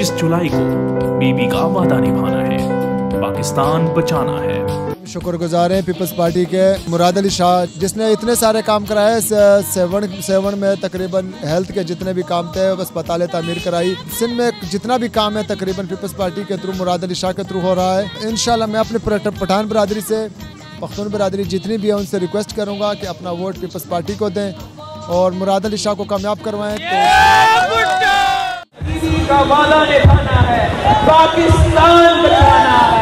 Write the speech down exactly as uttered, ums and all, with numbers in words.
पच्चीस जुलाई को बीबी का वादा निभाना है, पाकिस्तान बचाना है। शुक्रगुजार हैं पीपल्स पार्टी के मुराद अली शाह, जिसने इतने सारे काम कराए। सेवन सेवन में तकरीबन हेल्थ के जितने भी काम थे, अस्पताल तामीर कराई। सिंध में जितना भी काम है तकरीबन पीपल्स पार्टी के थ्रू, मुराद अली शाह के थ्रू हो रहा है। इंशाल्लाह मैं अपने पठान बरादरी से, पख्तून बरादरी जितनी भी है, उनसे रिक्वेस्ट करूँगा कि अपना वोट पीपल्स पार्टी को दें और मुराद अली शाह को कामयाब करवाएं। का वादा निभाना है, पाकिस्तान बचाना है।